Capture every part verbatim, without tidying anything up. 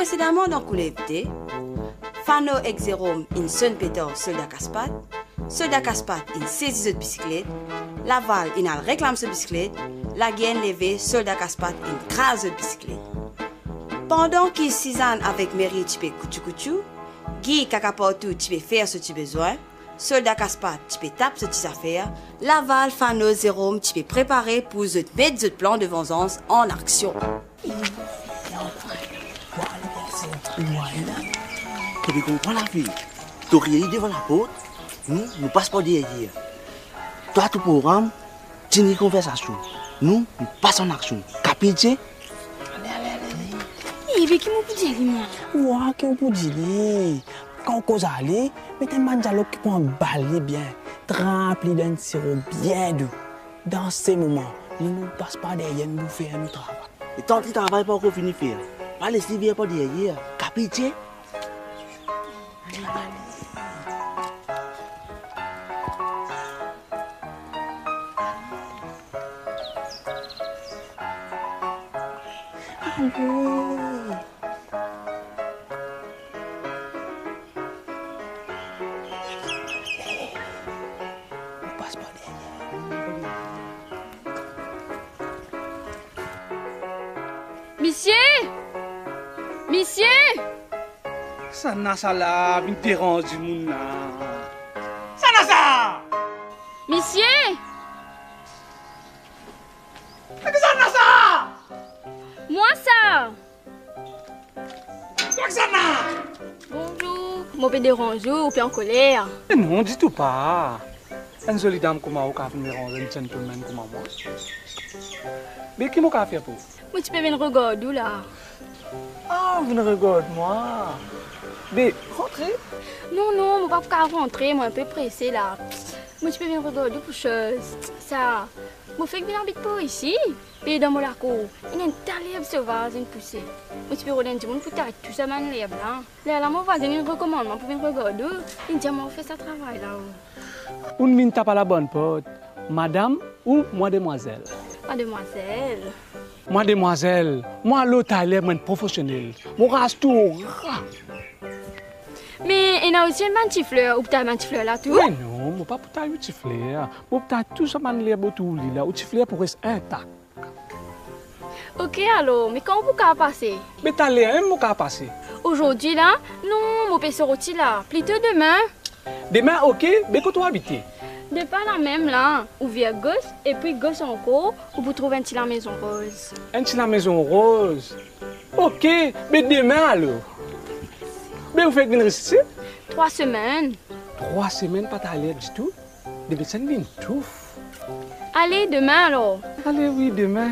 précédemment dans Coulevté, Fano et Jérôme in son pétor soldat Caspat, soldat Caspat in saisit de bicyclette, Laval in al réclame ce bicyclette, la gaine levée soldat Caspat in crase de bicyclette. Pendant qu'il s'isane avec Mary tu peux coutu coutu, Guy Kakaportou tu peux faire ce que tu as besoin, soldat Caspat tu peux taper ce que tu as faire, Laval, Fano, Jérôme tu peux préparer pour te mettre ce plan de vengeance en action. Tu peux comprendre la fille. Tu ris devant la porte, nous, nous passons pas derrière. Toi, tout programme, tu n'y conversation. Nous, nous passons en action. Capité? Allez, allez, allez. Il veut qui m'ont dit, moi? Ouais, qui m'ont dit. Quand on cause aller, mettez un dialogue qui peut en baler bien. Rempli d'un sirop bien doux. Dans ces moments, nous ne passons pas derrière nous faire notre travail. Et tant que tu travailles pas encore fini de faire, pas laisser bien pas derrière. Capité? Monsieur! Monsieur! Ça n'a ça là, une dérange du monde là. Ça n'a ça! Monsieur! Qu'est-ce que ça n'a ça? Moi ça! Qu'est-ce que ça n'a? Bonjour! Mon père dérange ou puis en colère? Non, du tout pas. Une jolie dame comme moi, qui me dérange, un gentleman comme moi. Mais qui m'a fait pour? Moi tu peux venir regarder là. Ah, vous ne regardez moi. Mais rentrez. Non, non, mon papa peut rentrer, moi un peu pressé là. Moi tu peux venir regarder pour chose. Ça, moi fait que je n'habite pas ici. Et dans mon cour, il y a une talèbe sauvage, une poussée. Moi tu peux regarder du monde pour t'arrêter tout ça, man, là. Là, là, mon voisin, il recommande pour venir regarder. Il dit, moi, on fait ça travail là. On ne tape pas la bonne porte. Madame ou moi demoiselle? Mademoiselle. Moi demoiselle, moi l'autre est un professionnel. Moi reste tout. Mais il y a aussi un mantifleur, ou peut-être un mantifleur là tout? Mais non, moi pas pour ta mantifleur. Moi peut-être tout ça manifleur pour tout là, mantifleur pour rester intact. Ok alors, mais quand vous pouvez passer? Mais t'as l'air même qu'à passer. Aujourd'hui là? Non, mon père sorti là. Plutôt demain. Demain ok, mais quand tu habites? De pas la même là, ou via gauche et puis gauche encore, où vous trouvez un petit la maison rose. Un petit la maison rose. Ok, mais demain alors. Mais vous faites venir ici? Trois semaines. Trois semaines pas t'aller du tout? Des médecins viennent tout. Allez, demain alors. Allez, oui, demain.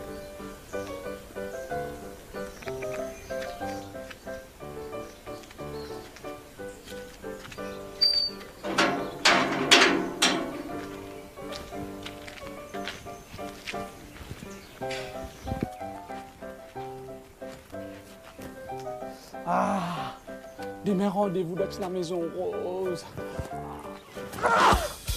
Ah, demain rendez-vous dans la maison rose. Ah!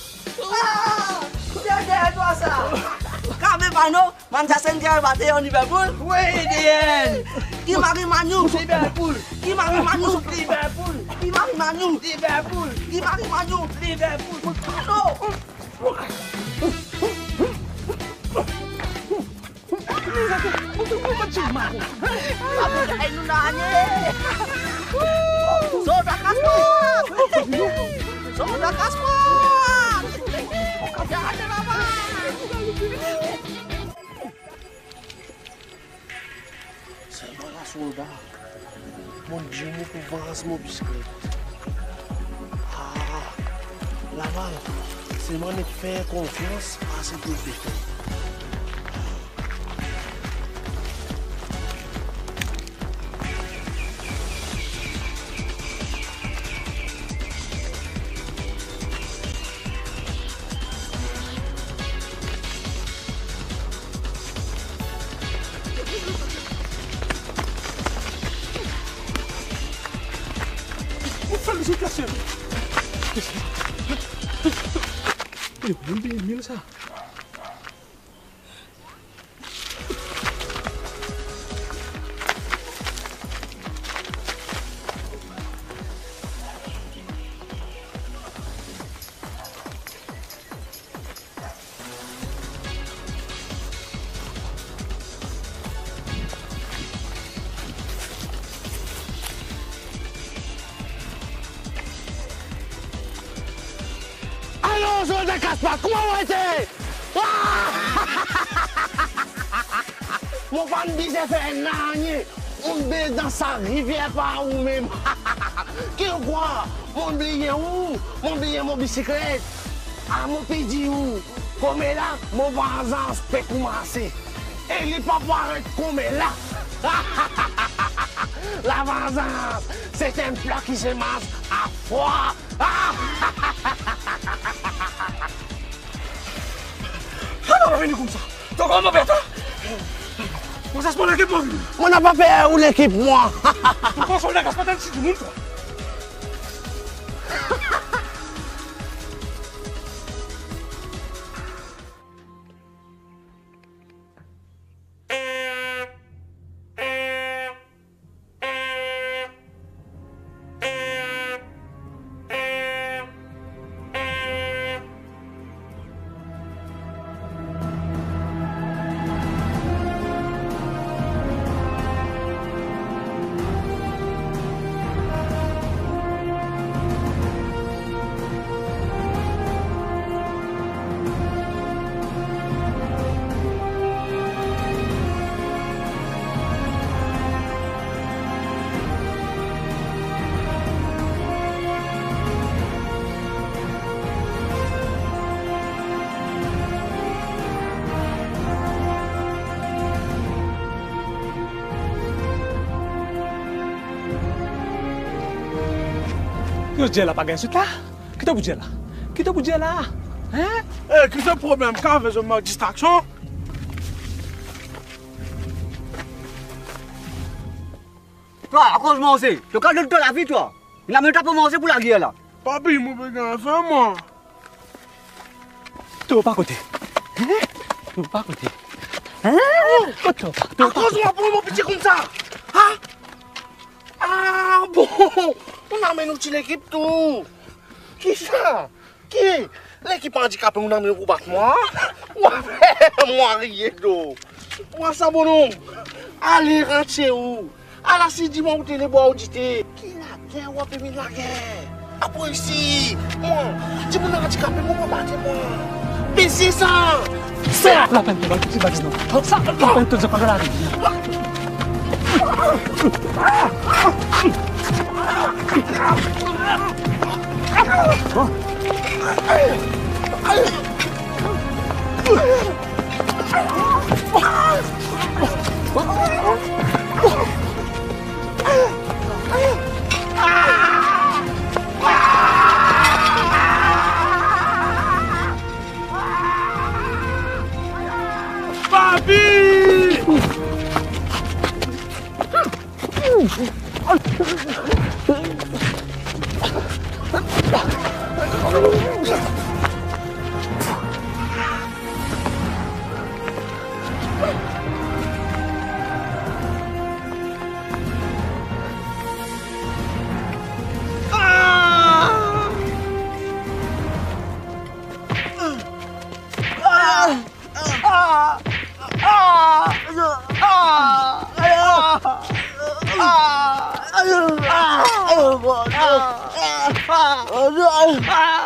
Derrière toi ça! Carmé Pano, Manchester Ndiaye batté en Liverpool? Oui, Diane! Qui marie Manu? Liverpool! Qui marie Manu? Liverpool! Qui marie Manu? Liverpool! Qui marie Manu? Liverpool! Pano! Ay, nunanya! Soda Kaspat! Soda Kaspat! Jangan apa? C'est voilà, soldat. Mon Dieu, mon pouvoir, mon biscuit. Ah, Laval, c'est moi qui fais confiance à ce que je fais. Félicitations. Il est bien mille ça. non, soldat Caspar, comment on était? Mon fan bise fait nanye. On baisse dans sa rivière par ou même. Qui quoi? Mon billet où? Mon billet, mon bicyclette. Ah, mon pays où? Comme là, mon voisin peut commencer. Et il n'est pas paraître comme là. La vengeance, c'est un plat qui se mange à froid. Comment on va venir comme ça? Donc on va faire ça? On ça se passe l'équipe, moi. On n'a pas fait où l'équipe, moi. Pourquoi on a pas ici, tout le monde? Yo dis là pas gain suite là. Qui t'a bougé là? Qui t'a bougé là? Hein? Eh, qu'est-ce que le problème? Quand je me distraction? Toi, à quoi je mange? Tu as de la vie, toi. Il a même pas manger pour la guerre, là. Papi, mon béguin, fais-moi. Tu pas à côté. Hein? Tu pas à côté. Hein? Tu À quoi je m'en mon petit comme ça? Hein? Ah, bon. On amène nous l'équipe tout. Qui ça? Qui? L'équipe handicapée, on amène pour battre moi. Moi, rien d'eau. Moi, ça, bon nom. Allez, rentrez où? À la six dimanche, où t'es les bois audités. Qui la guerre ou a permis la guerre? Après ici, moi, dis mon handicapé, moi, pas battre moi. Mais c'est ça. ça. La peine de battre, tu vas dire non. Ça, la peine de pas la Ah!